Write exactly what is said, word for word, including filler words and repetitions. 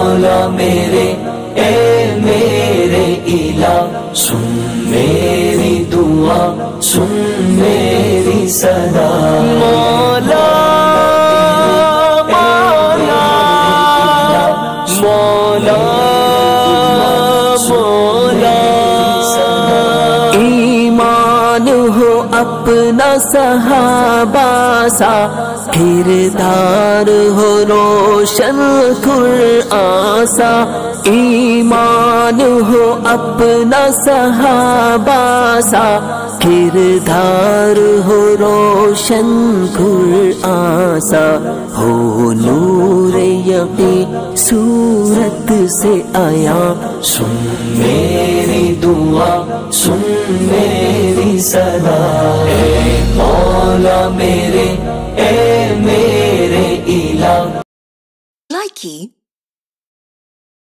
مولا میرے اے میرے الہ سن میری دعا سن میری صدا مولا مولا مولا مولا ایمان ہو اپنا صحابہ سا کردار ہو روشن قرآن سا ایمان ہو اپنا صحابہ سا کردار ہو روشن قرآن سا ہو نور یقین صورت سے آیا سن میری دعا سن میری صدا اے مولا میرے اے میرے الہ Likey